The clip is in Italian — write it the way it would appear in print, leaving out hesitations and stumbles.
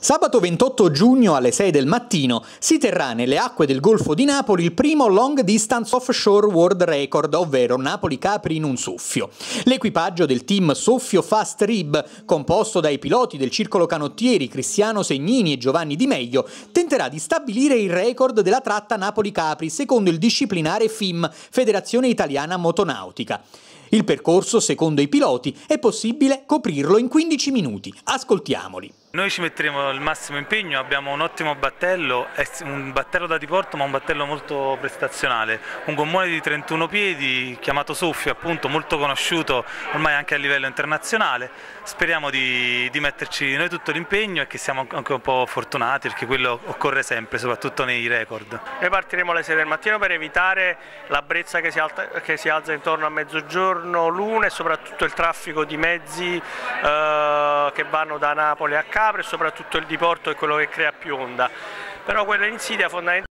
Sabato 28 giugno alle 6 del mattino si terrà nelle acque del Golfo di Napoli il primo Long Distance Offshore World Record, ovvero Napoli-Capri in un soffio. L'equipaggio del team Soffio Fast Rib, composto dai piloti del Circolo Canottieri Cristiano Segnini e Giovanni Di Meglio, tenterà di stabilire il record della tratta Napoli-Capri secondo il disciplinare FIM, Federazione Italiana Motonautica. Il percorso, secondo i piloti, è possibile coprirlo in 15 minuti. Ascoltiamoli. Noi ci metteremo il massimo impegno, abbiamo un ottimo battello, è un battello da diporto ma un battello molto prestazionale, un gommone di 31 piedi chiamato Soffio, appunto, molto conosciuto ormai anche a livello internazionale. Speriamo di metterci noi tutto l'impegno e che siamo anche un po' fortunati, perché quello occorre sempre, soprattutto nei record. Noi partiremo alle 6 del mattino per evitare la brezza che si alza intorno a mezzogiorno l'una e soprattutto il traffico di mezzi che vanno da Napoli a Capri e soprattutto il diporto è quello che crea più onda. Però quella insidia fondamentalmente